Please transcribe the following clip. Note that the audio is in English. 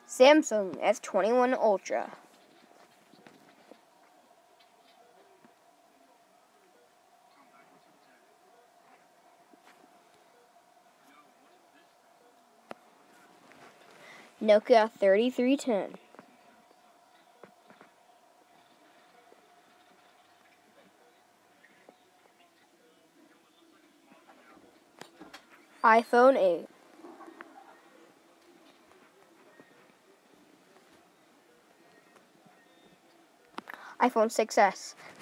Samsung S21 Ultra. Nokia 3310. iPhone 8. iPhone 6s.